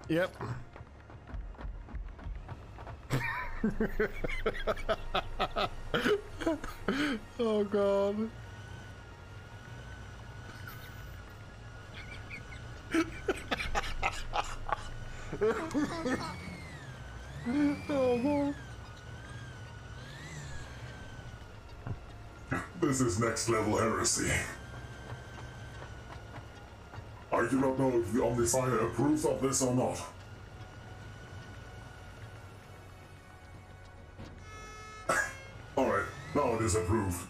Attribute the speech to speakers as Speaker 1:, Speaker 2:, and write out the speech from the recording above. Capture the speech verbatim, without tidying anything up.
Speaker 1: Yep. Oh god. Oh god.
Speaker 2: This is next level heresy. I do not know if the Omnisire approves of this or not. Alright, now it is approved.